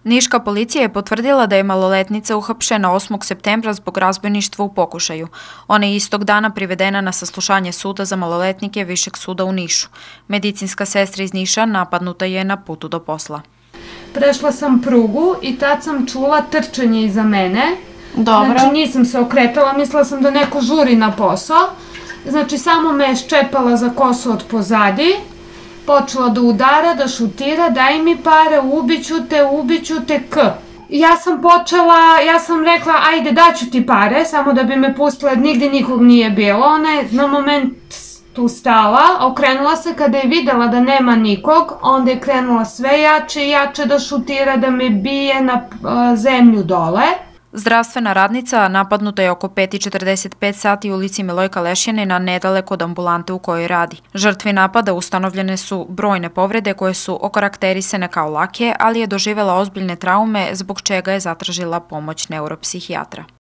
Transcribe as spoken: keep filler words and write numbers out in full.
Niška policija je potvrdila da je maloletnica uhapšena osmog septembra zbog razbojništva u pokušaju. Ona je istog dana privedena na saslušanje suda za maloletnike Višeg suda u Nišu. Medicinska sestra iz Niša napadnuta je na putu do posla. Prešla sam prugu i tad sam čula trčanje iza mene. Dobro. Znači nisam se okretala, mislila sam da neko žuri na posao. Znači samo me je ščepala za kosu od pozadi. Počela da udara, da šutira, daj mi pare, ubiću te, ubiću te, k. Ja sam počela, ja sam rekla, ajde daću ti pare, samo da bi me pustila, nigde nikog nije bilo. Ona je na moment tu stala, okrenula se, kada je videla da nema nikog, onda je krenula sve jače i jače da šutira, da me bije na zemlju dole. Zdravstvena radnica napadnuta je oko pet i četrdeset pet sati u ulici Milojka Lešjanina, nedaleko od ambulante u kojoj radi. Žrtvi napada ustanovljene su brojne povrede koje su okarakterisane kao lake, ali je doživela ozbiljne traume zbog čega je zatražila pomoć neuropsihijatra.